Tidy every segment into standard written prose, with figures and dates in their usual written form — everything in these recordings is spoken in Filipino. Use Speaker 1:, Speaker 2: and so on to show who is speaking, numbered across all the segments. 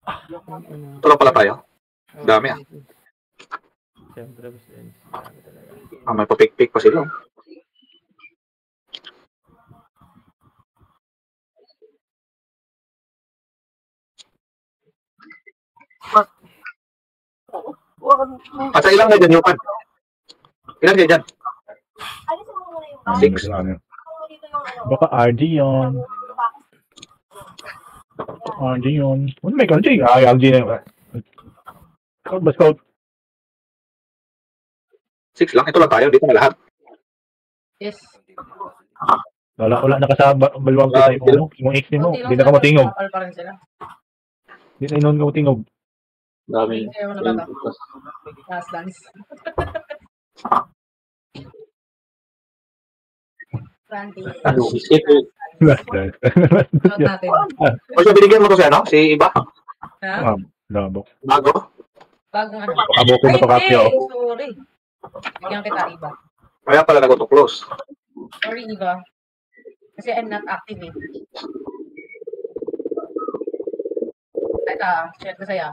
Speaker 1: Ito lang pala tayo. Dami ah.
Speaker 2: Siyempre, dami talaga.
Speaker 1: May papik-pik pa sila. At sa ilang kayo dyan, Yupan? Ilan kayo dyan? 6.
Speaker 3: Baka RG yun. RG yun. Ano may RG? RG na yun. Scout ba scout?
Speaker 1: 6 lang. Ito lang tayo. Dito na lahat.
Speaker 4: Yes.
Speaker 3: Wala nakasama. Balwang ko tayo. Yung X mo. Hindi na ka matingog.
Speaker 4: Pa rin sila.
Speaker 3: Hindi na inon ka matingog.
Speaker 5: Dami.
Speaker 4: Kaya wala ba? Last dance. Randy.
Speaker 3: Last dance.
Speaker 4: Out natin.
Speaker 1: O siya, binigyan mo to si ano? Si Iba?
Speaker 4: Ha?
Speaker 3: Labo.
Speaker 1: Bago?
Speaker 4: Bagong ano?
Speaker 3: Pakaboko na pakapyo.
Speaker 4: Sorry. Bigyan kita, Iba.
Speaker 1: Kaya pala nag-auto close.
Speaker 4: Sorry, Iba. Kasi I'm not active eh. Teka, share ko sa'yo.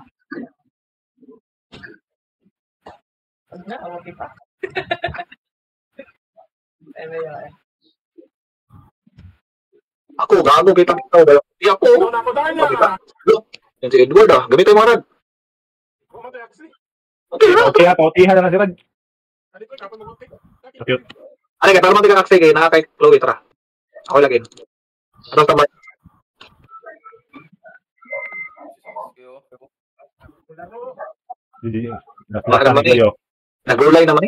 Speaker 4: Huwag na, awag pa. Anyway.
Speaker 1: Ako, gago kita kita. Di ako. Kita. Look, yan si Edward ah. Gamit tayo mga rad. Okay na.
Speaker 3: Okay ha, pautihan na lang si Rad. Okay.
Speaker 1: Ano ka, tala mo tika kaksi kayo. Nakakay Chloe, tara. Ako lagin. Ano tambay?
Speaker 3: Hindi. Nasa na kayo.
Speaker 1: Nagulay naman eh.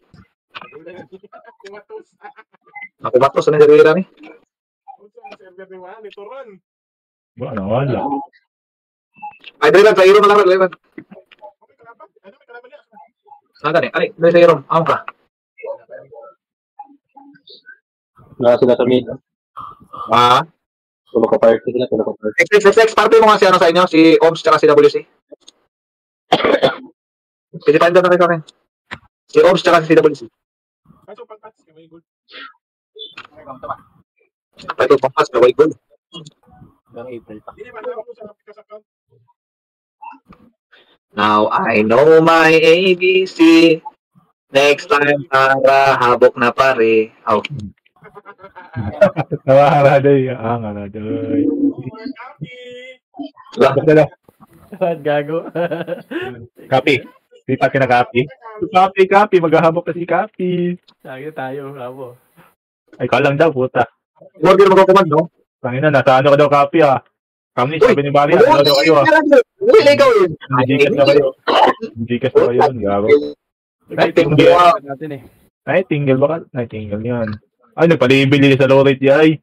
Speaker 1: Nakumatos na yung sarili ni.
Speaker 3: Wala.
Speaker 1: Ay, Drivan, sa Iron na lang, Drivan. Saan ka ni? Ay, sa Iron. Ako ka.
Speaker 5: Wala sila sa mid.
Speaker 1: Ah?
Speaker 5: Tulog ka party sila, tulog ka party.
Speaker 1: XXX, party mo nga si ano sa inyo, si OMS tsaka si WC. Kasi tayo na kayo sa akin. Si OMS tsaka si WC. Ito, pampas, gaway goal.
Speaker 2: April pa.
Speaker 1: Now I know my ABC. Next time, para habok na pare. Oh.
Speaker 3: Nawahara day. Ngara day.
Speaker 2: Gago.
Speaker 3: Copy. Di pa kinakapi. Copy. Maghahabok kasi copy.
Speaker 2: Lagi tayo, bravo.
Speaker 3: Ay, kalang daw, puta.
Speaker 1: Huwag din magkukumand, no?
Speaker 3: Tangina, nasa ano ka daw copy ah. Kami, sabi ni Bali, ano daw kayo ah.
Speaker 1: Wala ikaw yun.
Speaker 3: Gcash na kayo. Gcash na kayo yun, gago.
Speaker 1: Nightingale.
Speaker 2: Natin eh.
Speaker 3: Nightingale baka? Nightingale yan. Ay, nagpalibili sa low rate yan.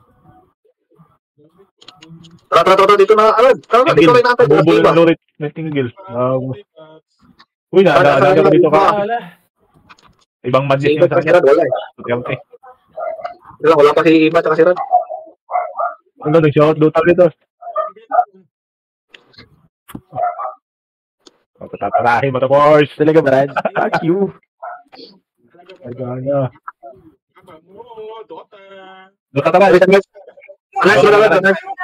Speaker 1: Tara, dito na. Tara, dito rin natin.
Speaker 3: Bubuli na low rate. Nightingale. Uy, naalala ko dito ka. Ibang magic
Speaker 1: Iba
Speaker 3: yung
Speaker 1: tsaka si Rad, wala eh. Wala pa si Iba tsaka si Rad.
Speaker 3: Ano, nag-shout do tawag dito. Tatarahin mo to, course.
Speaker 2: Talaga, Brad. Q.
Speaker 3: Aganya. Dota tara.
Speaker 1: Nice, wala.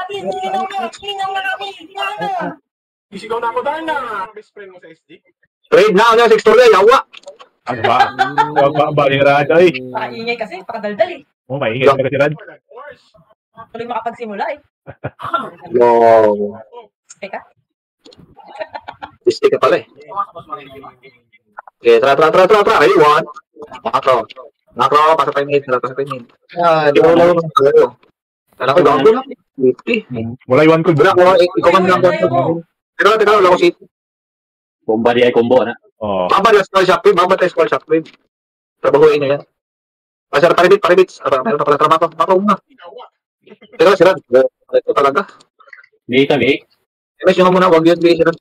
Speaker 6: Isigaw na ako dahil na best friend mo sa SD.
Speaker 1: Trade na, ano, 6 tuloy, yawa.
Speaker 3: Ano ba? Huwag ba ba yung Rad? Ay.
Speaker 4: Pakaingay kasi, pakadaldal eh.
Speaker 3: Oh, maingay ka si Rad.
Speaker 4: Tuloy makapagsimula eh.
Speaker 1: Yo.
Speaker 4: Teka.
Speaker 1: Stick ka pala eh. Okay, tara. Ready, 1. Makro, pasok tayo mid. Di mo lang yung tayo. Kala ko, gago lang. 50.
Speaker 3: Wala yung one call.
Speaker 1: Wala, ikaw lang. Teka, wala ko si...
Speaker 5: Bomba di ay combo na.
Speaker 3: Oo.
Speaker 1: Babad yung small shop wave. Trabahuin nyo yan. Pasar, paribit. Meron na pala trabaho. Makro muna. Teka, Sirad. Ito talaga.
Speaker 5: May.
Speaker 1: Mas yung muna, wag yun, Sirad.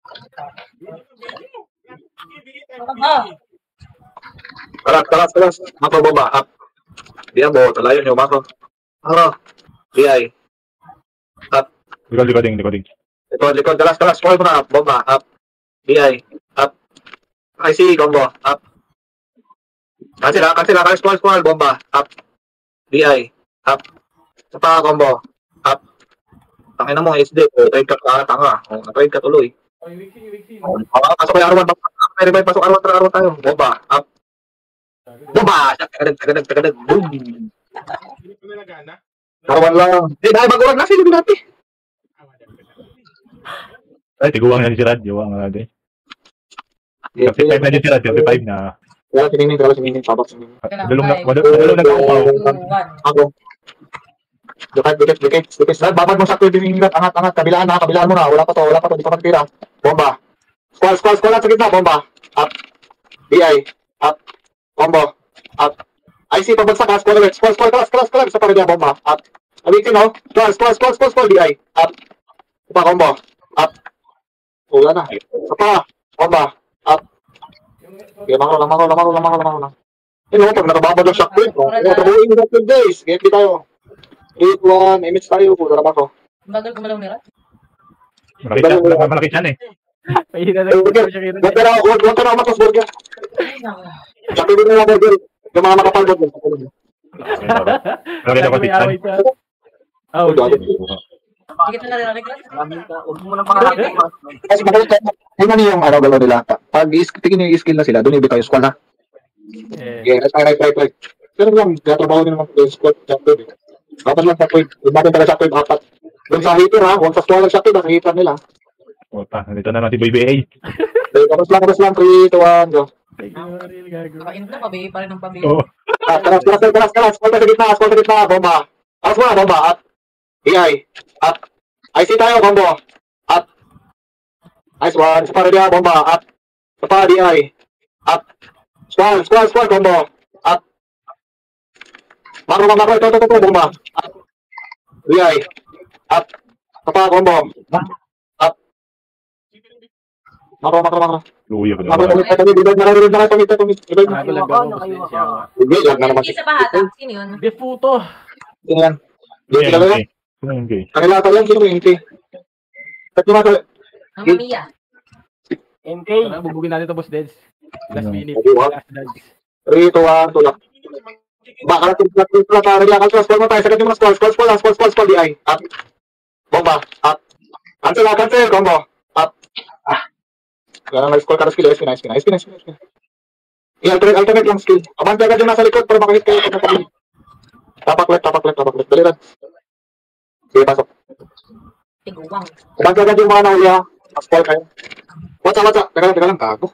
Speaker 1: Tara. Makro bomba, up. Diyan mo, talayon yung makro. Makro. DI. Up.
Speaker 3: Likod.
Speaker 1: Likod. Talas. Small muna, bomba, up. DI. Up. IC, combo, up. Cancel, small, bomba, up. DI. Up. Sa pa, combo, up. Tangin na mo, SD. Trade ka ka, tanga. Trade ka tuloy. Pasok kayo Arwan. Pasok Arwan, Arwan tayo. Bomba. Up. Bomba! Tagadag. Boom.
Speaker 6: Hindi ko na nagana.
Speaker 1: Arwan lang. Dahil baguran na sila natin.
Speaker 3: Ay, tiguang na si Rad. Yung natin. 35 na din si Rad. 35 na.
Speaker 1: Wala sininin. Pabak sininin.
Speaker 3: Madalong nagkakapaw.
Speaker 4: 2, 1.
Speaker 1: Ako. Dikit. Babad mo sa tuwid yung ingat. Angat. Kabilaan mo na. Wala pa to. Di pa magtira. Bomba. Squall at sa gitna. Bomba. Up. DI. Up. Combo. Up. IC pabagsak ha. Squall ulit. Squall. Isa pa rin niya. Bomba. Up. Awitin no. Squall. DI. Up. Isa combo. Up. Wala na. Isa pa. Bomba. Up. Okay, lamang lang. Pag nakababad ang shockwave, tabuhin yung shockwave days. Game tayo. 8-1, image tayo. Pula naman ko.
Speaker 4: Bagal gumalaw ni Rat.
Speaker 3: Malaki siya eh.
Speaker 2: Mahina na yung siya
Speaker 1: Huwag ka na umatos, Burger.
Speaker 4: Ay, nako.
Speaker 1: Shockwave mo na, Burger. Yung mga makapal, Burger.
Speaker 3: Malaki na
Speaker 2: May away
Speaker 3: kapit.
Speaker 2: sa... Oh,
Speaker 4: Hindi kita narinig lang.
Speaker 1: Huwag mo na pangalagay. Kasi magalit tayo. Tingnan niyo yung araw-galaw nila. Pag tingin yung skill na sila, doon ibig tayo squall na. Okay, right. Pero lang, tatrabaho din naman yung squad, shockwave. Dapat lang shockwave. Huwag natin taga shockwave, 4. Doon sa hitter ha, huwag sa squall ng shockwave, sa hitter nila.
Speaker 3: Nandito na natin BBA.
Speaker 1: Tapos lang, 3, 2, 1, go.
Speaker 4: Kainit na, pabi pa rin ng pabi.
Speaker 3: Oo.
Speaker 1: Kalas. Squall sa gitna, bomba. Alas mo na, bomba. At, EI. At, IC tayo, combo. At, nice one. Sa para niya, bomba. At, sa para DI. At, squall, combo. At, makro, ito, bomba. At, DI. At, sa para, combo. At, makro.
Speaker 3: Luya ko
Speaker 1: Makro,
Speaker 3: na.
Speaker 4: Isa pa hata. Sino yun?
Speaker 2: Defuto.
Speaker 1: Yan. Yan talaga. Kanila pa yan, sino yung hindi? At yung mga...
Speaker 4: Ang Mamiya.
Speaker 2: MK. Bubugin natin ito, Boss Deds. Last minute. Last dodge.
Speaker 1: 3, 2, 1, tulak. Baka natin para niya. Squall mo tayo. Sagat yung mga squall. DI. Up. Bomba. Up. Cancel. Combo. Up. Kaya nag-squall ka na skill. SP. I-alternate lang skill. Abante agad yung nasa likod para makahit kayo. Tapak left. Daliran. Sige, pasok.
Speaker 4: Tiguwang.
Speaker 1: Abante agad yung mga nauli ha. Squall kayo. Watsa. Teka lang. Gago.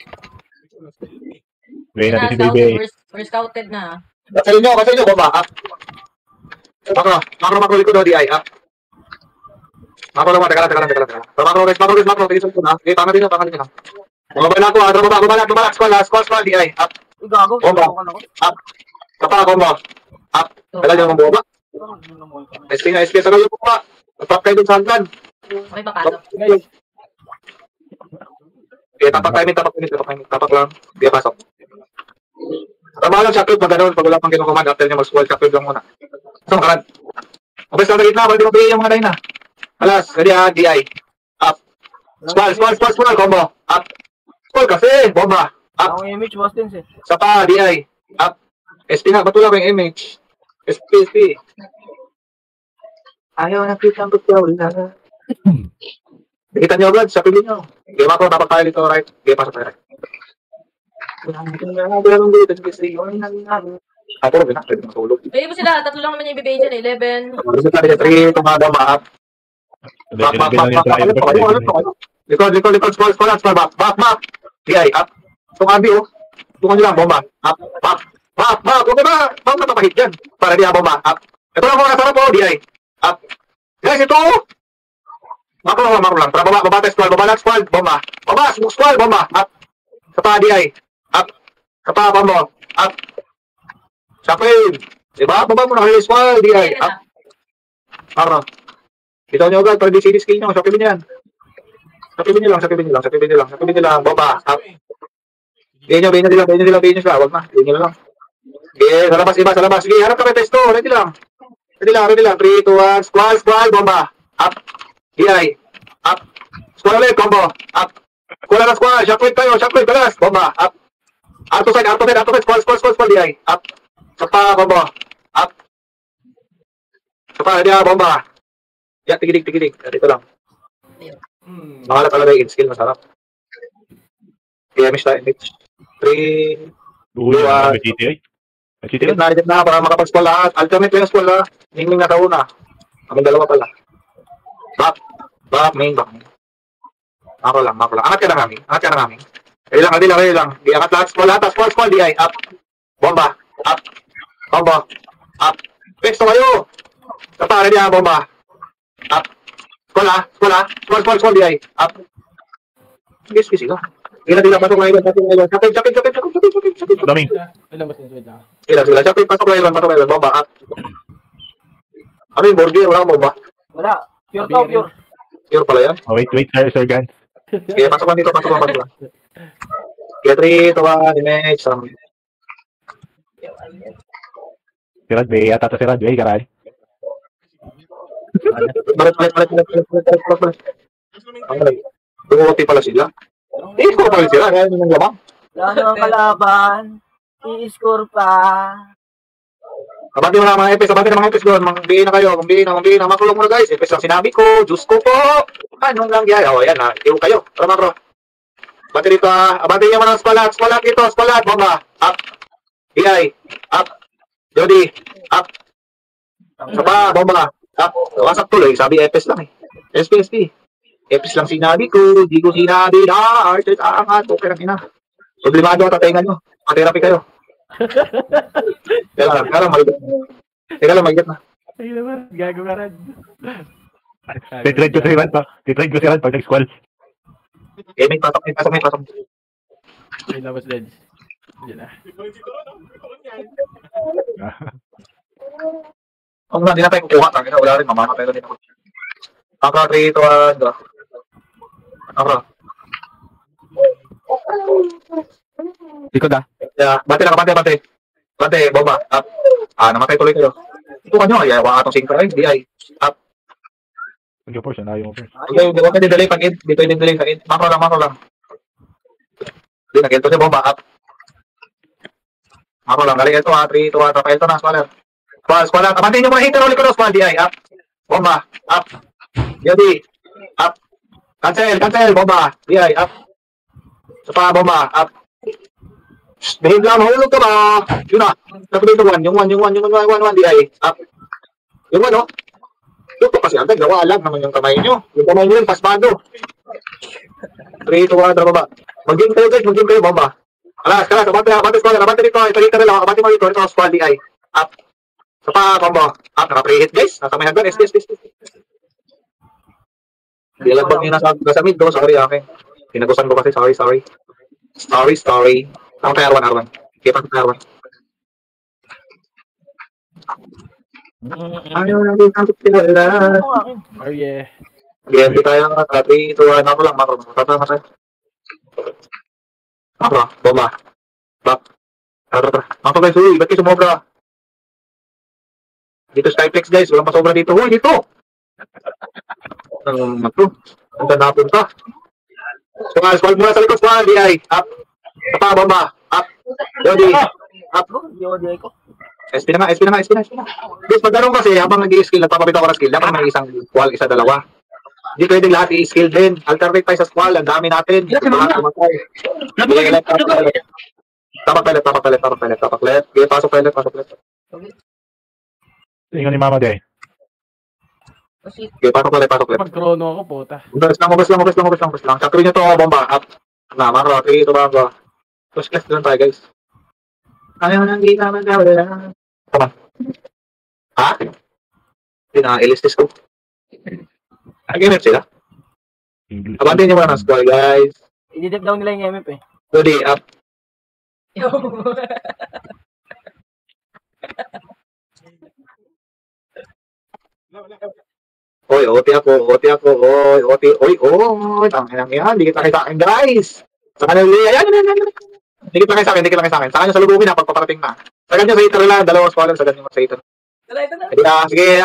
Speaker 3: Gawin natin si BBA.
Speaker 4: We're scouted na.
Speaker 1: Kasi nyo, bomba. Up. Makro likod o DI. Up. Makro naman, teka lang. Makro, tigil sa na. Tama din lang. Bumaba na ako, bumaba. Squall, DI. Up. Bomba. Up. Kapa, bomba. Up. Kailan yung bomba? SP, sagal yung bomba. Tapap kayo dun sa hanggan.
Speaker 4: Okay, papasok.
Speaker 1: Okay, tapak lang. Hindi pasok. Tama lang, shockwave, pag gano'n, pag wala pang kinukumand, after niya mag-squall, shockwave lang muna. So, makarad. Okay, sa gitna, pwede mo yung mga na. Alas, ready ha, DI. Up. Squall, combo. Up. Squall kasi, bomba. Up.
Speaker 2: Ang image, Boss Deds eh.
Speaker 1: Sa pa, DI. Up. SP nga, batula ko yung image. SP. Ayaw na kita ang pagkaw na. Nakita niyo agad, sa pili niyo. Game ako, dapat tayo dito, right? Game pasok tayo, right? Ako rin na, pwede matulog.
Speaker 4: Pwede mo sila, tatlo lang naman yung ibibigay dyan eh. 11.
Speaker 1: Gusto tayo sa 3, tumada ba? Likod, back. DI, up. Itong abi, oh. Tungan nyo lang, bomba. Up, back. Huwag na napapahit dyan. Para di bomba, up. Ito lang kung nasarap, oh, DI. Up. Guys, ito, oh. Makro lang. Para baba tayo, squall, bomba. Baba, squall, bomba. Up. Kapa, DI. Up. Kapa, bomba. Up. Shockwave. Diba? Baba mo na kayo, squall, DI. Up. Makro. Ito nyo agad, para di CD skill nyo. Shockwave nyo yan. Shockwave nyo lang. Bomba. Up. Bihin nyo sila. Huwag na. Bihin nyo lang. Okay, sa labas. Sige, harap kami testo. Ready lang. 3, 2, 1. Squall, bomba. Up. DI. Up. Squall ulit, combo. Up. Squall. Shockwave kayo. Balas. Bomba. Up. Arto side. Squall, DI. Up. Sapa, combo. Up. Sapa, dia, bomba. Yan, tigidig. Dito lang.
Speaker 2: Hmm.
Speaker 1: Makala talaga yung skill, masarap. PMH tayo, Mitch. 3,
Speaker 3: Uy,
Speaker 1: Dua.
Speaker 3: may GTA. May GTA na.
Speaker 1: Ticket na, para makapag-spawn lahat. Alternate lang spawn lahat. Ningling na kauna. Kaming dalawa pala. Back, main. Mako lang. Angat ka na kami. Hindi lang. Di angat lahat, spawn lahat. Spawn, DI, up. Bomba, up. Combo, up. Pesto kayo. Kapare niya, bomba. Up. Spawn, DI, up. Sige ka. Tila, pasok na ilan. Sakit.
Speaker 3: Daming.
Speaker 2: Ilang boss, wait lang.
Speaker 1: Sila. Sakit, pasok na ilan. Bomba, up. Ano yung board game? Wala kang bomba.
Speaker 7: Wala. Pure to, pure.
Speaker 1: Pure pala yan.
Speaker 3: Oh, wait, Sir Gans.
Speaker 1: Kaya pasok dito. Kaya 3, 2, 1, image.
Speaker 3: Si Radway, ata to si Radway, karay.
Speaker 1: Balik. Dumuti pala sila. I-score pa rin sila. Kaya yung labang.
Speaker 7: Wala nang kalaban. I-score pa.
Speaker 1: Abante mo na mga epes doon. Mangbihin na kayo. Makulong muna guys. Epes ang sinabi ko. Diyos ko po. Anong lang yan? O, yan ha. Iw kayo. Tara makro. Abante dito ha. Abante nyo mga spalat dito. Spalat. Bomba. Up. EI. Up. Jody. Up. Saba. Bomba. Up. Wasak tuloy. Sabi epes lang eh. SP. Epes lang sinabi ko. Di ko sinabi na. Artes angat. Okay lang ina. Problemado at tatingan nyo. Materapi kayo. Teka lang, magigat na.
Speaker 2: Ay naman, gago ka rin.
Speaker 3: Titrade ko si Ran pag nag-squall.
Speaker 1: May pasok.
Speaker 2: Ay labas, Deds. Yan na.
Speaker 1: Kung hindi na tayo kukuha, tangina, wala rin mamana, pero hindi na kukuha. Akra, 3, 2, 1, Akra.
Speaker 2: Likod ah.
Speaker 1: Yeah, bante, bomba, up. Namatay tuloy kayo. Ito kanyo, ayawa atong sync drive, DI, up.
Speaker 3: Yung first, ayaw mo first.
Speaker 1: Okay, huwag ka delay pag-in, dito yung delay pag-in. Makro lang. Hindi, nag-ento siya, bomba, up. Makro lang, galing ito ha, 3, 2, 1, Rafael to na, Squaller. Abantin nyo muna hit, roll ko na, Squall, DI, up. Bomba, up. Yodi, up. Cancel, bomba, DI, up. Sapa, bomba, up. Behave lang, mahulog ka ba? Yun na. Tapos dito, yung one, DI, up. Yung one, no? Ito kasi agad, gawa alam naman yung kamay nyo. Yung kamay nyo yung pasmado. 3, 2, 1, tara baba. Mag-game kayo guys, bomba. Alas, abante squad, abante dito, ito lang, abante mo dito, ito squad DI, up. Sapa, combo, up, naka-pre-hit guys, nasa may hagdan, SP. Hindi alam ba't nyo nasa mid do, sorry akin. Pinagusan ko kasi, sorry. Ako tayo R1. Kipa ko tayo R1. Ayaw na din ang pinala.
Speaker 2: Oh yeah.
Speaker 1: BMP tayo, 3, 2, 1, ako lang, makro. Tata. Makro, bomba. Back. Tara. Makro guys, ba't kayo sumobra? Dito Skyflex guys, walang pasobra dito. Huy, dito! Makro, ang ganda napunta. Squall muna sa likod, squall, DI, up. Sapa, bomba, up. Jody, up.
Speaker 7: Yodi ko.
Speaker 1: SP na. Guys, pag ganun kasi, habang nag-i-skill, nagpapabito ko ng skill, dapat may isang squall, isa, dalawa. Hindi pwedeng lahat i-skill din. Alternate tayo sa squall, ang dami natin. Tapak pelet. Okay, pasok pelet.
Speaker 3: Tingnan ni Mama Day.
Speaker 1: Okay, pasok pelet.
Speaker 2: Pag-chrono ako, puta.
Speaker 1: Ubus lang. Sakrin nyo to, bomba, up. Na, makro, 3, 2, 1, Push class lang tayo, guys. Ayaw nang di naman wala. Come on. Ha? Hindi na, ilistis ko. Nag-MF sila? Abante nyo muna ng squall, guys.
Speaker 7: I-detect down nila yung MF eh.
Speaker 1: Jody, up. Oy, OT ako. Oy. Tangin yan. Di kita sa akin, guys. Sa kanila, yan. Di kita sa akin. Sa kanya sa lubugin na, pagpaparating na. Sa kanya sa hitter lang, dalawang scholar, sa kanya sa hitter. Sige,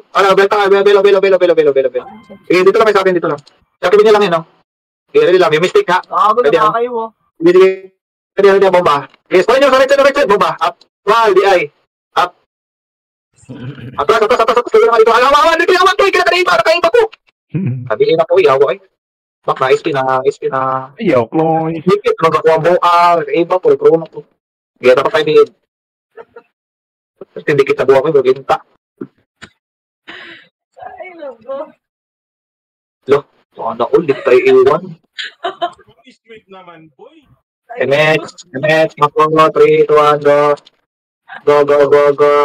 Speaker 1: belo. Sige, dito lang sa akin, dito lang. Sakibin niya lang yun, no? Sige, ready lang. May mistake, ha?
Speaker 7: Nakagulo na kayo, oh.
Speaker 1: Ready, bomba. Sige, squall nyo sa right side, bomba. Up. Wall, DI. Up. Atras. Kaya nga dito. Awan, kaiba ko. Sabi na po, iyaw ay. Bak na, SP na.
Speaker 3: Ayaw, Chloe.
Speaker 1: Higit, magakuha mo, kaiba po, pro na po. Kaya dapat tayo din. Hindi kita buha ko, maginta.
Speaker 4: Ay, logo.
Speaker 1: So, ano, ulit tayo iwan.
Speaker 6: Sweet naman, boy.
Speaker 1: MX, Makongo, 3, 2, 1, go.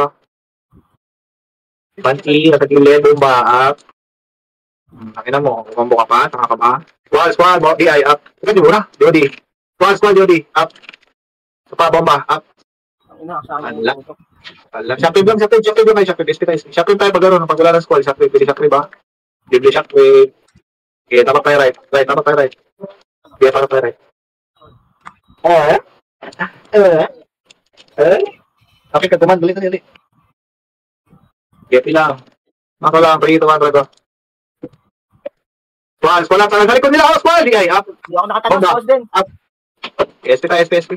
Speaker 1: Panty, nakagilid, bumba, up. Nakina mo, kumambo ka pa, tanga ka ba? Squad, DI, up. Teka, di muna, Jody. Squad, Jody, up. Sa pa, bomba, up. Ala. Shockwave lang, Shockwave tayo pag gano'n, pag wala ng squad, Shockwave ba? Bibli Shockwave. Okay, tapat tayo right. Okay, tapat tayo right. Okay, katuman, dali. Okay, lang. Mako lang, prito, go. Squad lang, sa likod nila, squad, DI, up.
Speaker 7: Hindi ako nakatagos, boss din.
Speaker 1: SP.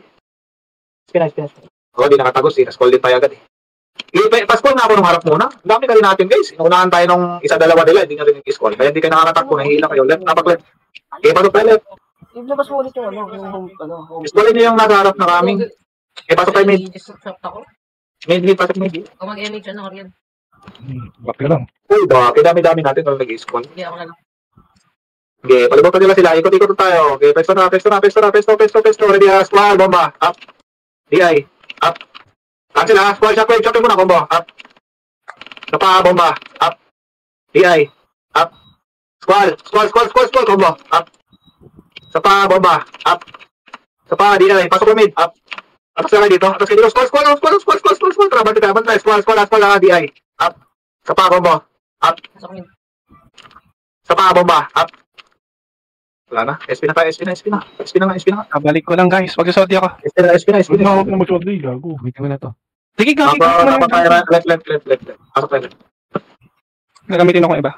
Speaker 1: Di nakatagos, na-scroll din tayo agad eh. Pa-scroll na ako nung harap muna. Ang dami kayo natin guys. Inunahan tayo nung isa-dalawa nila, hindi nyo rin i-scroll. Kaya hindi kayo nakakatakbo, nahihila kayo. Left, napak-left. Okay, pasok tayo left.
Speaker 7: Ilabas mo ulit yung home.
Speaker 1: Scrollin nyo yung nasa harap na kami. Okay, pasok tayo mid. Mid, pasok mid.
Speaker 4: Kung mag-MH, ano ka rin?
Speaker 3: Bakit lang?
Speaker 1: Uy, bakit dami-dami natin nung nag-i-scroll.
Speaker 4: Hindi ako na lang.
Speaker 1: Okay, palibutan nila sila. Ikot tayo. Okay, pesto na. Ready, squad, bomba. Up. DI. Up. Cancel ha. Squad, shockwave muna, combo. Up. Sapa, bomba. Up. DI. Up. Squad, combo. Up. Sapa, bomba. Up. Sapa, DI. Pasok yung mid. Up. Atas ka dito. Squad. Bantay. Squad, DI. Up. Sapa, bomba. Up. Sapa, bomba. Up. Wala na. SP na.
Speaker 8: Balik ko lang guys, magsusodi ako.
Speaker 1: SP na.
Speaker 3: Huwag na mag-short day, gago.
Speaker 8: Wait ko na to. Sige, gagi.
Speaker 1: Left. Pasok tayo.
Speaker 8: Gagamitin ako iba.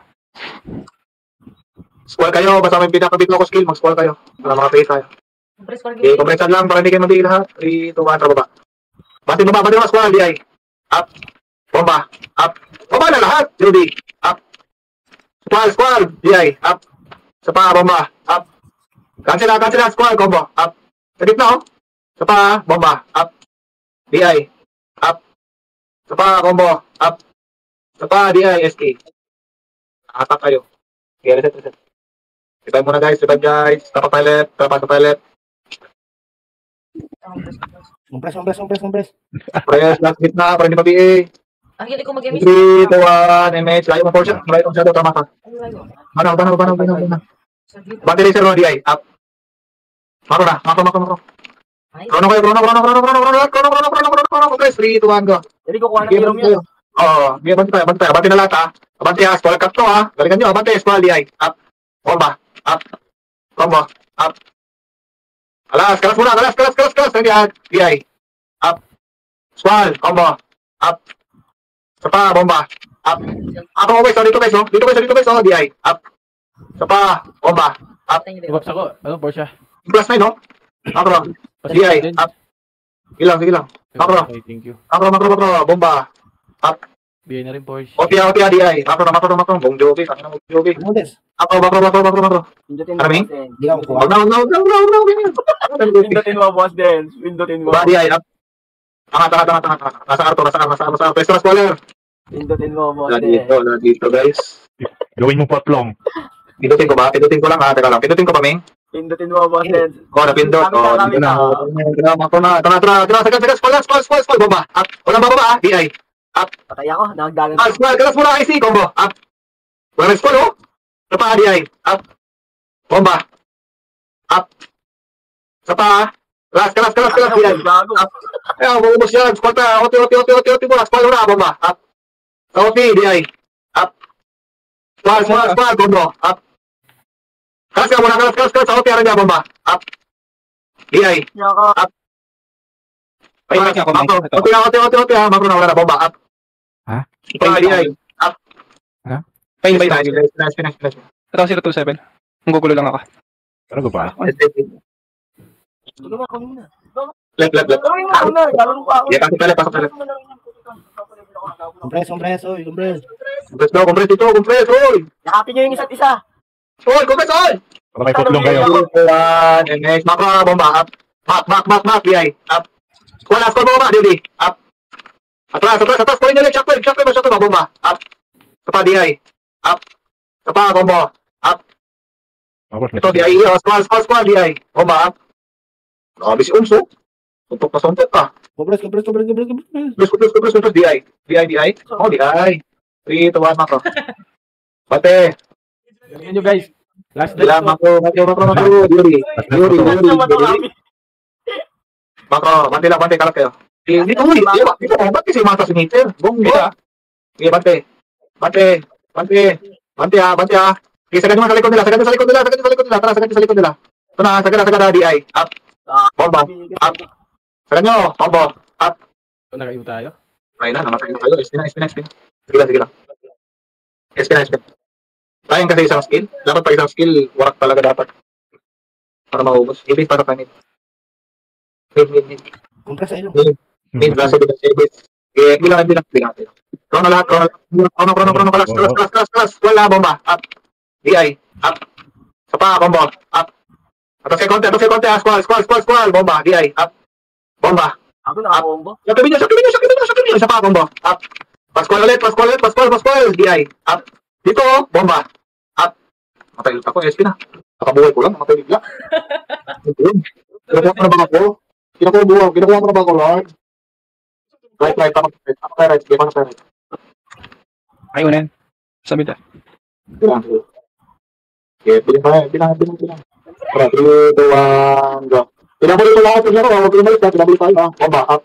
Speaker 1: Squall kayo, basta may pinakabit ko skill, mag-squall kayo. Para makapay tayo. Okay, kompresan lang para hindi kayo mabigil ha. 3, 2, 1, baba. Bati baba, squall, DI. Up. Bomba. Up. Bomba na lahat. Judy. Up. Squall, DI. Up. Sapa, bomba. Up. Cancel na, squall, combo. Up. Edit na, oh. Sapa, bomba. Up. DI. Up. Sapa, combo. Up. Sapa, DI, SK. Atak kayo. Okay, reset. Revive muna guys. Tapak pilot.
Speaker 7: Compress.
Speaker 1: Press, last hit na, para hindi mabi.
Speaker 4: Ang hindi ko mag-MH.
Speaker 1: 3, 2, 1, MH. Layo mo portion. Layo mo shadow, tama ka. Banaw. Bante laser mo, DI. Up. Mako na. Chrono kayo. Press, 3, 2, 1, go.
Speaker 7: Hindi ko kuha ng hero niya.
Speaker 1: Oo, bante tayo. Bante na lahat ha. Bante ha, squall cut to ha. Galingan nyo, bante, squall, DI. Up. Bomba. Up. Combo. Up. Kalas muna. DI. Up. Squall. Combo. Up. Sapa. Bomba. Up. Ako guys, dito guys, DI. Up. Sapa. Bomba. Up.
Speaker 2: Ibaps ako. Ano, Porsche?
Speaker 1: Plus 9, no? Makro. DI. Up. Sige lang. Makro.
Speaker 2: Okay, thank you.
Speaker 1: Makro. Bomba. Up.
Speaker 2: Bigay na rin Porsche.
Speaker 1: Opia, DI. Makro. Bong jogi. Makro.
Speaker 7: Pindutin mo,
Speaker 1: Arami?
Speaker 7: boss din.
Speaker 1: Huwag na.
Speaker 7: Pindutin mo, boss din. Pindutin mo.
Speaker 1: Body eye up. Angat. Nasa arto. Pesto spoiler.
Speaker 7: Pindutin mo, boss din.
Speaker 1: Dito guys.
Speaker 3: Gawin mo patlong.
Speaker 1: Pindutin ko ba? Pindutin ko lang ha. Teka lang. Pindutin ko pa, Ming.
Speaker 7: Pindutin mo, boss din.
Speaker 1: Napindot. Dito na. Tara. Spoil. Bomba. Up. Walang bababa ha. DI. Up.
Speaker 7: Patay ako. Nagdagan.
Speaker 1: Spoil. Kalas muna IC. Combo. Up. Walang spoil oh. Sapa. DI. Up. Bomba. Up. Sapa. Kalas. DI.
Speaker 7: Gago.
Speaker 1: Up. Ayaw, maubos yan. Spoil ta. Oti muna. Spoil na. Bomba. Up. Sa OT. DI. Up. Spoil. Combo. Up. Kalas ka muna. Sa OT. Aranya. Bomba. Up. DI.
Speaker 7: Yako.
Speaker 1: Up.
Speaker 8: Paibig ako,
Speaker 1: Makro. OT ha. Makro na wala na. Bomba. Up.
Speaker 8: Ha?
Speaker 1: DI. Up.
Speaker 8: Paibig ako.
Speaker 1: Finish.
Speaker 8: Ito 027. Ang gugulo lang ako.
Speaker 3: Ano ba?
Speaker 7: Sige mo, kunin na.
Speaker 1: Left.
Speaker 7: Gawin mo na. Gawin mo pa ako.
Speaker 1: Yeah, pasok tayo.
Speaker 7: Compress, oy, compress.
Speaker 1: Compress daw, compress dito, compress, oy!
Speaker 7: Yakapin nyo yung isa't isa.
Speaker 1: Oy, compress, oy!
Speaker 3: Baka may putlong kayo.
Speaker 1: 1, and next, makro, bomba, up. Back, DI, up. Squall, bomba, duty, up. Atras, point nyo, shockwave, bomba, up. Sapa, DI, up. Sapa, bomba, up. Ito, DI, squall, DI, bomba, up. Grabe si Umso. Suntok ka.
Speaker 7: Compress.
Speaker 1: Compress, DI. Oh, DI. 3, 2, 1, makro. Bate.
Speaker 2: Ganyan nyo guys. Last
Speaker 1: Sila, makro. Yuri. Makro, bante, kalap kayo. Dito, uy. Dito, ba't kasi mata si Meter? Bonggo. Sige, bante, ha. Okay, sagad naman sa likod nila. Tara, sagad sa likod nila. Ito na, sagad, DI. Up. Bomba. Up. Sagad nyo, bomba. Up.
Speaker 2: Nakayo tayo.
Speaker 1: Ay na, namatay na kayo. Spin. Sige lang. Spin. Tayang kasi isang skill. Dapat pa isang skill, warak talaga dapat. Para maubos. Ibig para pa mid. Mid.
Speaker 7: Compress ayun.
Speaker 1: Mid, braso, ibig. Bilang. Krono lahat. Krono. Kalas. Wala, bomba. Up. DI. Up. Sapa, bomba. Up. Atas kay konti. Squall. Bomba. DI. Up. Bomba.
Speaker 7: Ako nakabombo.
Speaker 1: Sakit niyo. Sapa, bomba. Up. Pascual ulit. DI. Up. Dito, bomba. Up. Matay ulit ako. SP na. Nakabuhay ko lang. Matay bigla. Kinukuha ko na ba ako, Lord? Right. Tama right. Sige, paano right?
Speaker 8: Ay, unan. Sabi ta.
Speaker 1: Bilang. Okay, bilang. Tara, 3, 2, 1, go. Bilang mo dito lahat. Huwag ko umalis. Bilang mo tayo. Bomba. Up.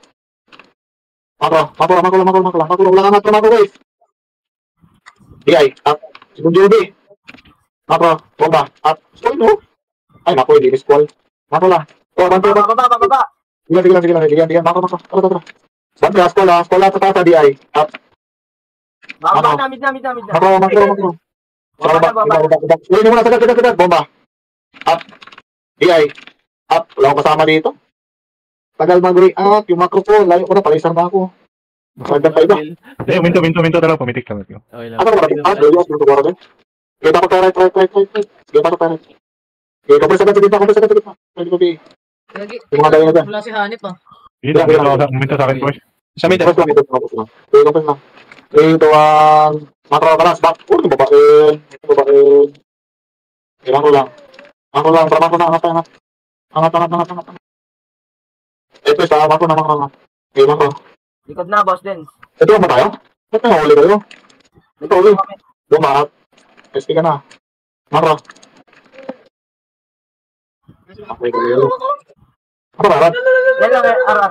Speaker 1: Makro. Wala ka makro, guys. DI. Up. Segundo UB. Makro. Bomba. Up. Squall, no? Ay, naku, hindi squall. Makro lang. Bante.
Speaker 7: Baba.
Speaker 1: Sige. Makro. Tara. Bante, squall, sa DI. Up.
Speaker 7: Baba na, mid na.
Speaker 1: Makro. Baba. Uy, muna, sagad. Bomba. Up. DI. Up. Wala akong kasama dito. Tagal mag-react. Yung makro ko, layo ko na, palaisar na ako. Sagad pa iba.
Speaker 3: Minto talaga, pumitik lang.
Speaker 2: Okay lang.
Speaker 1: Ano ba natin? Yung tugoro din. Kaya dapat tayo right. Kaya dapat tayo right. Kaya kapag sagad sa gitna.
Speaker 4: Lagi.
Speaker 1: Yung mga dali na dyan.
Speaker 4: Wala si Hanip ah.
Speaker 3: Minto sa akin, boys.
Speaker 8: Sa mid.
Speaker 1: Kaya kapag lang. 3, 2, 1. Makro, kalas, back. Ito babain. Kaya makro lang. Para makro na. Angat. Ito isa, makro na. Kaya makro.
Speaker 7: Likod na, boss din.
Speaker 1: Ito ba tayo? Ito na, huli kayo. Ito, huli. Bumaat. SP ka na. Makro. Okay, kayo. Ano ba?
Speaker 7: Yan lang, arar.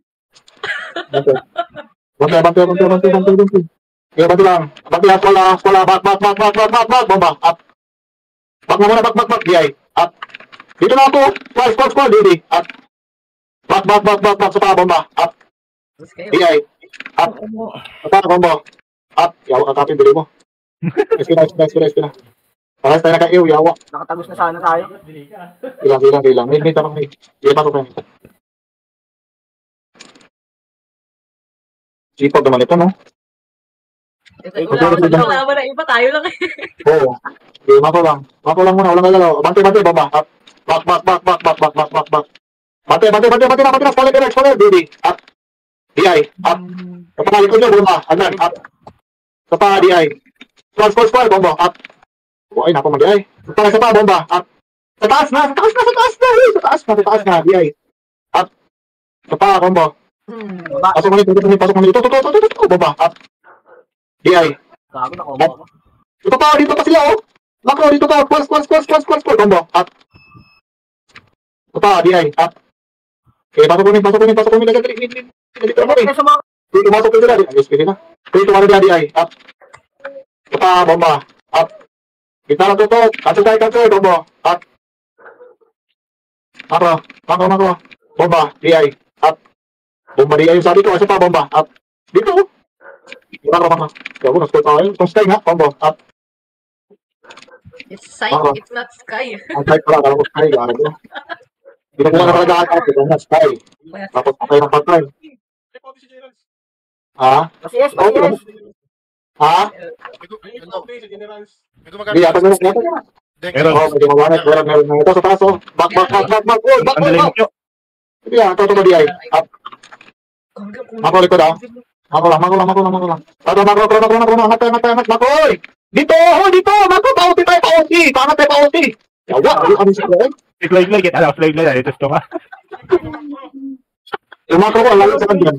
Speaker 1: Bante. Okay, bante lang. Squall, back. Bomba. Up. Back mo muna, back. DI. Up. Dito na ako. Squall, DD. Up. Back. Sapa, bomba. Up. DI. Up. Sapa, bomba. Up. Yawa ka tapin, bili mo. SP na. Parang tayo naka-ew, yawa.
Speaker 7: Nakatagos na sana tayo.
Speaker 1: Ilang. Mid, tapang mid. Sige, pasok tayo. Sipag naman ito, no?
Speaker 4: Wala na iba, tayo lang eh.
Speaker 1: Oo. Okay, mako lang muna, walang gagalaw. Bante, baba. Up. Back. Bante na, spoiler, DD. Up. DI. Up. Kapalikod nyo, bomba. Agad, up. Sapa, DI. Squall, bomba. Up. Ay, naku, mag-DI. Sapa, bomba. Up. Sa taas na. DI. Up. Sapa, bomba. Pasok mo nito. Ito, bomba. Up. DI.
Speaker 7: Gago na combo ako.
Speaker 1: Dito pa sila, oh. Makro, dito ka. Squall, bomba. Up. Sapa, DI. Up. Okay, pasok mo nito. Pumasok ko sila. Ayos ka sila. Dito ka na DI. Up. Sapa, bomba. Up. Kita lang tutok. Cancel, bomba. Up. Makro. Bomba. DI. Up. Bomba DI yung sabi ko. Sapa, bomba. Up. Dito. Makro. Gago, na-score tayo. Itong sky nga. Bomba. Up.
Speaker 4: It's sight, it's not sky.
Speaker 1: Ang sky pala. Kala ko sky. Ginawa na talaga ako. Ito na sky. Tapos patay ng patay. Ha?
Speaker 7: Pasi S, pasi S.
Speaker 1: Ha? Hindi, atas mo.
Speaker 3: Meron.
Speaker 1: Oh, pwede mabanat. Meron. Ito sa taas, oh. Back. Oh, back.
Speaker 3: Ang dali mo nyo.
Speaker 1: Hindi, ito ba di ay? Up. Mako, likod, ah. Mako lang. Ito, mako. Angat. Mako, oy. Dito. Mako, pauti tayo, pauti. Pangat tayo, pauti. Yawa, ano siya, eh?
Speaker 3: Slide. Kita lang, slide. Ito ito ka.
Speaker 1: Tumakbo ko, lalo sa kanyan.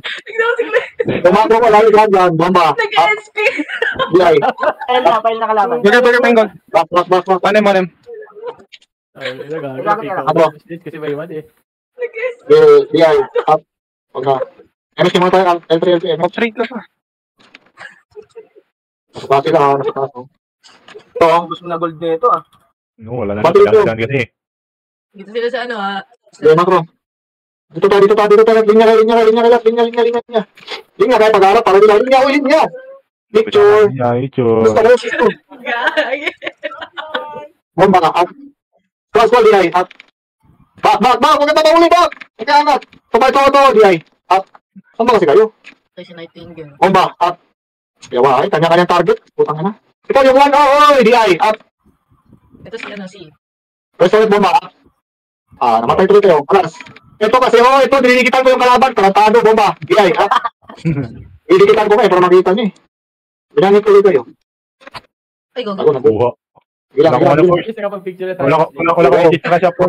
Speaker 1: Bomba. Up.
Speaker 4: Nag-SP.
Speaker 1: Di ay.
Speaker 7: File na kalaban.
Speaker 8: Pwede pengol.
Speaker 1: Back.
Speaker 8: Manem.
Speaker 2: Ay, nagagalit.
Speaker 1: Ano?
Speaker 2: Kasi may iwan eh.
Speaker 4: Nag-SP.
Speaker 1: Di ay. Up. Huwag na. MS mo tayo, L3.
Speaker 8: Straight lang pa.
Speaker 1: Nasukasi lang, nasukasi. Ito,
Speaker 7: Gusto mo na gold nito ah.
Speaker 3: No, wala na.
Speaker 1: Ba't ito?
Speaker 3: Kailangan kasi.
Speaker 4: Dito sila sa ano ha.
Speaker 1: di makro. Dito tayo. Linya. Linya, kaya pag-arap, para linya. Picture. Gusto ko.
Speaker 4: Gag.
Speaker 1: Bomba ka, up. Cross di ay, up. Back. Huwag ka uli, back. Kaya angat. Tumay, di ay, up. Saan ba kasi kayo?
Speaker 4: Kasi Nightingale.
Speaker 1: Bomba, up. Yawa, ay, kanya-kanyang target. Putang na. Ito yung one, oy, di ay, up.
Speaker 4: Ito si ano si.
Speaker 1: First ulit bomba, up. Namatay tuloy kayo. Alas. Ito kasi, ito, dinidikitan ko yung kalaban. Tarantado, bomba. Di ay, up. Dinidikitan ko kayo, para makita niyo eh. Binangit tuloy kayo.
Speaker 4: Ay, go.
Speaker 1: Ako,
Speaker 3: Buha.
Speaker 1: Gilang.
Speaker 2: Isa ka pag picture na tayo.
Speaker 3: Wala ko edit na siya po.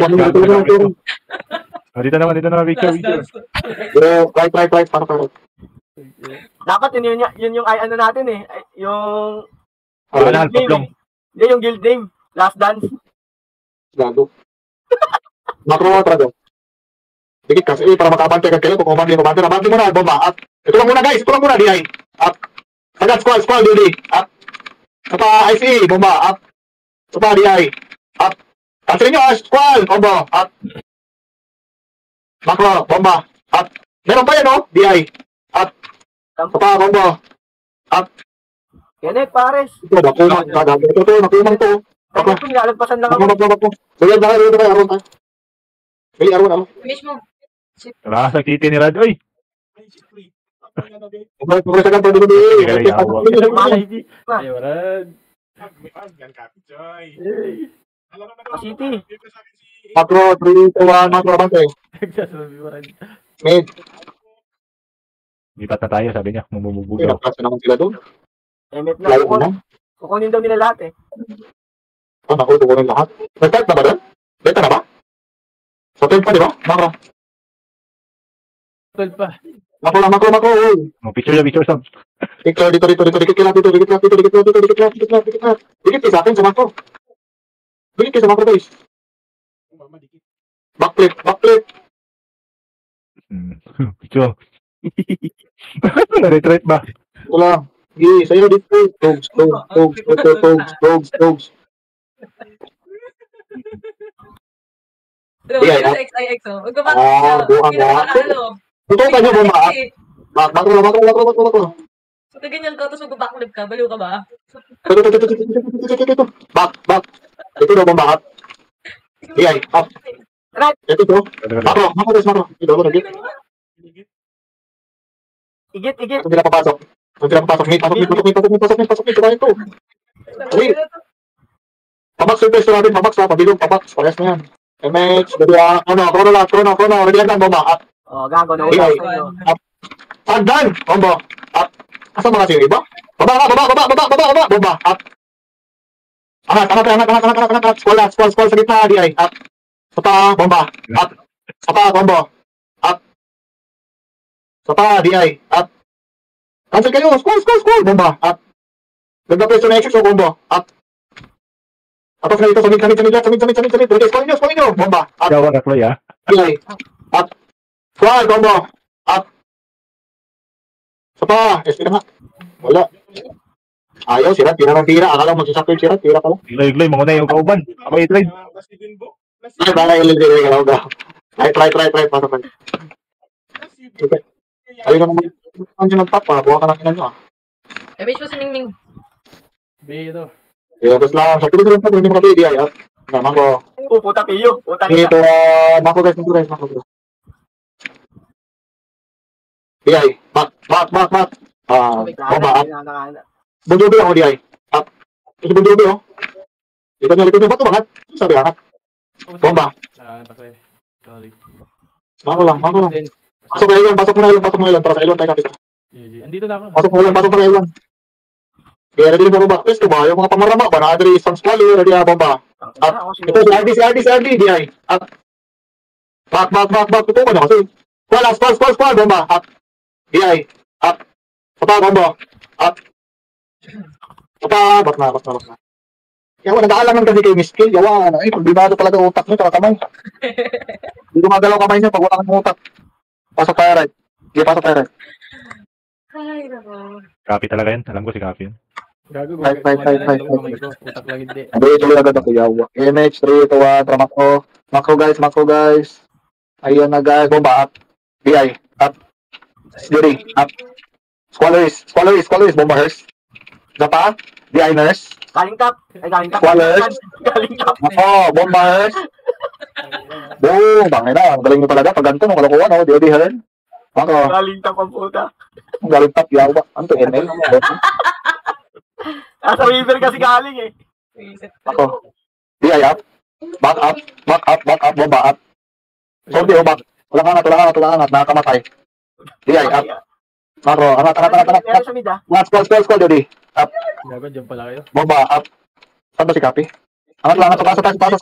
Speaker 3: Dito naman picture.
Speaker 1: Right, para.
Speaker 7: Dapat yun yung ay ano natin eh. Yung
Speaker 3: Wala na, pablong.
Speaker 7: Hindi, yung guild name. Last Dance.
Speaker 1: Gago. Makro trago. Dikit kasi para makabante ka kayo kung kumandi mo na bomba. At ito lang muna guys, di ay. At agad squall duty. At sapa IC bomba. At sapa di ay. At cancel nyo squall combo. At makro bomba. At meron pa yan no? Di ay. At sapa combo. At
Speaker 7: Kenneth, pares.
Speaker 1: ito nakumang nakumang to.
Speaker 7: Kaya ito, nilalagpasan lang ako.
Speaker 1: Nakumang. Sige, tayo aron tayo. Bili aron.
Speaker 4: Finish mo.
Speaker 3: Wala sa titi ni Rad. Oy!
Speaker 1: Progresa kan todo dulu.
Speaker 2: Ay, waran.
Speaker 7: City.
Speaker 1: Makro 3 to 1 makro bante.
Speaker 2: Nagsasabi waran.
Speaker 1: Mid.
Speaker 3: Lipat na tayo, sabi niya. Mumubugaw.
Speaker 1: Pinapasa naman sila doon.
Speaker 7: Emet na.
Speaker 1: Lalo na.
Speaker 7: Kukunin daw nila lahat eh.
Speaker 1: Naku, kukunin lahat. Nag-start na ba doon? Beta na ba? Sa 12 pa, di ba? Makro.
Speaker 2: 12 pa.
Speaker 1: Makro. Uy.
Speaker 3: Picture sub.
Speaker 1: Dikit dito. Dikit sa akin sa makro. Dikit sa makro, guys. Backflip.
Speaker 3: Picture. Na-retreat ba?
Speaker 1: Ito lang. Sige, sa'yo dito. Togs.
Speaker 4: Pero sa XIX oh. Magkabak.
Speaker 1: Buang nga. Totoo ka nyo bomba. Makro.
Speaker 4: So, ganyan ka, tapos mag-backflip ka. Baliw ka ba?
Speaker 1: Ito. Back. Ito daw bomba. Iya, up.
Speaker 7: Right.
Speaker 1: Ito to. Makro. Ito ako nagit.
Speaker 7: Igit.
Speaker 1: Ito sila papasok. Pasok. Ito ito. Uy. Pabaks yung pesto natin. Pabaks. Parehas na yan. MH. Chrono. Ready lang bomba. Up.
Speaker 7: Gago na
Speaker 1: Iya.
Speaker 7: ulit.
Speaker 1: Agdan. Bomba. Up. Asa mga sino iba? Baba. Bomba. Up. Angat. Squall sa gitna. Di ay. Up. Sapa. Bomba. Up. Sapa. Combo. Up. Sapa. Di ay. Up. Cancel kayo. Squall. Bomba. Up. Ganda peso na exit. So combo. Up. Atas na ito. Samid. Squall nyo. Bomba. Up.
Speaker 3: Gawa na play ah.
Speaker 1: Di ay. Up. Squall. Combo. Up. Sapa. SP na nga. Wala. Ayaw, sirat. Tira. Akala mo magsasakit sirat. Tira pala.
Speaker 3: Iglay, mga na yung kauban. Ako i-trade.
Speaker 1: Ay, bala ilagay ka lang daw. Try. Pasok ka. Okay. Ayun na naman. Ano yung nag-top pa? Buha ka ng inan nyo ah.
Speaker 4: Finish mo si Ningning.
Speaker 2: B ito.
Speaker 1: Kaya bas lang. Sa tuloy pa, hindi mo ka-baby ay ah. Naman ko.
Speaker 7: Puta piyo. Puta
Speaker 1: Dito, mako guys. Biyay. Back. Bomba, up.
Speaker 7: Nakana.
Speaker 1: Bundubi ako, DI. Up. Ito bundubi, oh. Ito niya, likod yung bato, bangat. Sabi, angat. Bomba.
Speaker 2: Sorry.
Speaker 1: Mako lang. Pasok na ilan, para sa ilon tayo kapit.
Speaker 2: Andito na ako.
Speaker 1: Pasok na ilan. Kaya ready mo ba? Pwesto ba? Yung mga pamarama ba? Na-adri isang squally, ready na bomba. Up. Ito si RD, DI. Up. Back. Ito ba na kasi? Squall, bomba. Up. DI. Up. Papa, bomba. Up. Papa, back na. Yawa, nag-aalangan kasi kay Miss Kill. Yawa, problемado talaga utak niyo, tsaka kamay. Hindi gumagalaw kamay niya pag wala kang utak. Pasok tayo right. Sige, pasok tayo right.
Speaker 4: Ay, nako.
Speaker 3: Copy talaga yan. Alam ko si Copy yan.
Speaker 2: Gago.
Speaker 1: Right.
Speaker 2: Utak lang hindi.
Speaker 1: Tuloy agad ako, yawa. MH, 3, 2, 1, tramakro. Makro guys. Ayan na guys, bomba up. BI, up. Jury, up. Squalleries, bomba hers. Gapa, BI nurse.
Speaker 7: Galing top.
Speaker 1: Squallers. Bomba hers. Boom, bangin na. Ang galing nyo talaga. Pag ganito, nung kalakuha, no? DOD Hern. Ako,
Speaker 7: Galing top ang puta.
Speaker 1: ang galing top, yawa. Ano to, ML?
Speaker 7: Nasa river kasi galing eh.
Speaker 1: Ako. BI up. Back up, bomba up. Sorry, back. Wala ka angat. Nakakamatay. BI up. Makro, angat.
Speaker 7: Meron sa mid ah.
Speaker 1: Squall, DOD. Up.
Speaker 2: Gago, dyan pala kayo.
Speaker 1: Bomba up. Saan ba si Kapi? Angat lang, sa taas.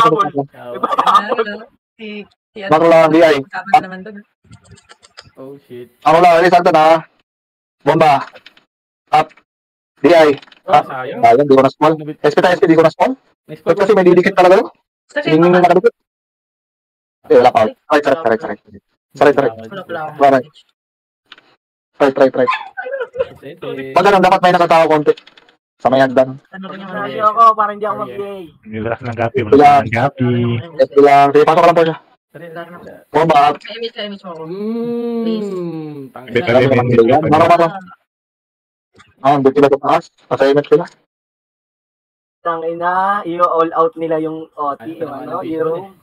Speaker 1: Makro lang, BI.
Speaker 4: Kasama naman doon.
Speaker 2: Oh shit.
Speaker 1: Ako lang, reset na. Bomba. Up. DI. Up.
Speaker 2: Sayang.
Speaker 1: Ayun, di ko na small. SP, di ko na small.
Speaker 2: Nice
Speaker 1: Ba't kasi may didikit talaga yun? Hindi yung nakadikit. Wala pa. Right. Sorry. Right. Pag ganun, dapat may nakatawa konti. Sa may hagdan.
Speaker 7: Marami ako, parang hindi ako mag-play.
Speaker 3: Nilalas ng Copy. Wala ng Copy.
Speaker 1: SP lang. Sige, pasok lang po siya. Bomba up.
Speaker 4: Image mo ako.
Speaker 1: Maro. Hindi sila taas. Assignment sila.
Speaker 7: Tangina, i-all out nila yung OT, yung hero.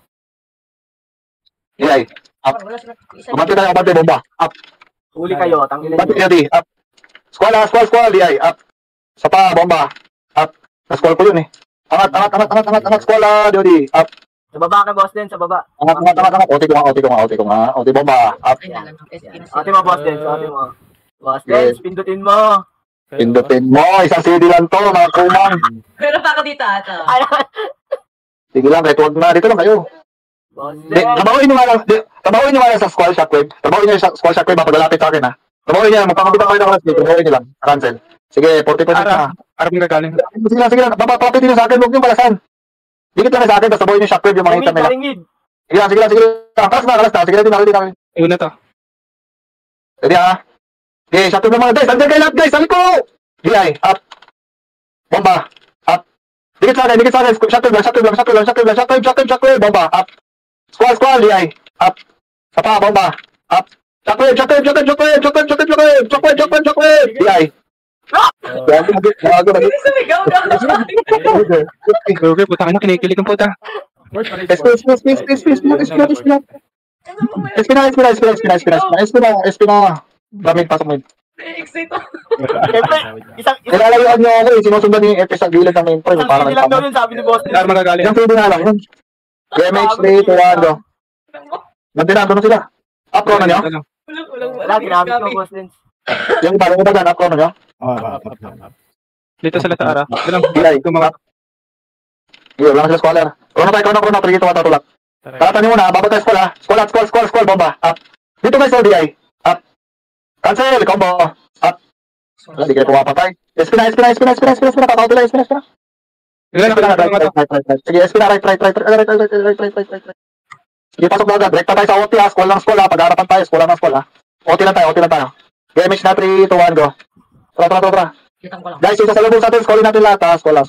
Speaker 1: DI. Up. Abante, bomba. Up.
Speaker 7: Huli kayo, tangina
Speaker 1: Abante,
Speaker 7: nyo.
Speaker 1: DI. Up. Squall, DI. Up. Sapa, bomba. Up. Na-squall ko yun eh. Angat. Squall, DOD. Up.
Speaker 7: Sa baba ka, boss din, sa baba.
Speaker 1: Angat. OT ko nga. OT bomba. Up.
Speaker 7: OT mo, boss din, OT mo. Boss din, pindutin mo.
Speaker 1: Pindutin mo. Isang CD lang to, mga kumang.
Speaker 4: Pero pa ako dito ata.
Speaker 1: Sige lang, kahit huwag na. Dito lang kayo.
Speaker 7: Boss
Speaker 1: Di,
Speaker 7: din.
Speaker 1: Tabawin nyo nga lang sa Squall Shockwave. Tabawin nyo sa Squall Shockwave, pagalapit sa akin ha. Tabawin nyo, magpapabita kayo ng classmate. Tabawin nyo lang. Cancel. Sige, 40% na.
Speaker 8: Arap ng gagaling.
Speaker 1: Sige lang. Papapitin nyo sa akin, huwag nyo balasan. Dikit lang sa akin, tapos tabawin nyo Shockwave yung mga item nila.
Speaker 7: Karingid.
Speaker 1: Sige lang. Kalas na. Sige natin.
Speaker 8: Ayun na to.
Speaker 1: Ready ha? Okay, Shockwave na mga guys. Nandiyan kayo lahat guys, sabi ko! DI, up. Bomba, up. Dikit sa akin. Shockwave, bomba, up. Squall, DI, up. Sapa, bomba, up. Shockwave, DI.
Speaker 4: Sumigaw na ako.
Speaker 8: Okay, puta ka na. Kinikilig ang puta.
Speaker 1: SP na. Lamig, pasok mo yun.
Speaker 4: Exit.
Speaker 7: Siyempre, isang
Speaker 1: Nilalayuan niyo ako eh. Sinusundan niyo yung FS sa gilid ng main point. Parang
Speaker 7: lang daw yun, sabi ni boss din.
Speaker 8: Arap ng gagaling.
Speaker 3: Iya,
Speaker 1: Isang pwede nga lang yun. GMX, 3, 2, 1, go. Nandito na sila. Up-pro na niyo?
Speaker 7: Wala, ginamit ko, boss din.
Speaker 1: Yung parang ito dyan, up-pro na niyo?
Speaker 8: Dito sa Latara. Dalang
Speaker 1: Bilay.
Speaker 8: mga
Speaker 1: Yun, lang sila scholar. Krono tayo, 3, 2, 1, tutulak. Tatani muna, babot tayo squall, bomba. Up. Dito guys, DI. Up. Cancel, combo. Up. Wala, di kayo pumapatay. SP na. Papauto lang, SP na. Sige, SP na, right. Sige, pasok na agad. Break pa tayo sa OT ha. Squall ha. Pag-harapan tayo, squall ha. OT lang tayo. Damage na, 3, 2, 1, go. Tara.
Speaker 4: Kitang ko lang.
Speaker 1: Guys, yung sasalubong sa atin, squall natin lahat ha. Squall.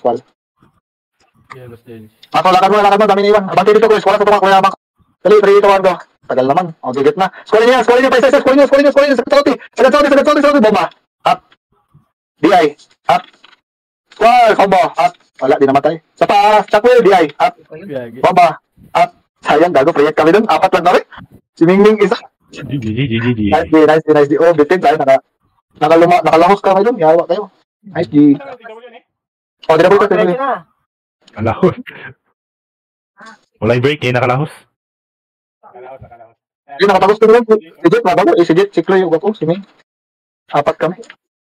Speaker 1: Ako, lakad mo. Dami na iwan. Abante dito ko, squall sa tumak. Kuya, mak. Dali, 3, 2, 1, go. Tagal naman. O, gigit na. Squall niya. Squall niyo. Sagad sa bomba. Up. DI. Up. Squall. Combo. Up. Wala, di namatay. Sa pa. Shockwave. DI. Up. Bomba. Up. Sayang, gago. Project kami dun. 4 lang kami. Si Mingming isa.
Speaker 3: GG.
Speaker 1: Nice. Oh, bitin tayo. Nakalahos ka kayo, yawa kayo. Nice, G. Oh, di na po
Speaker 7: Ready na.
Speaker 3: Kalahos. Wala yung break, nakalahos.
Speaker 1: Yun, nakatapos ko na lang. Si Jet, mabago. Si Jet, si Chloe, yung gapo, si May. 4 kami.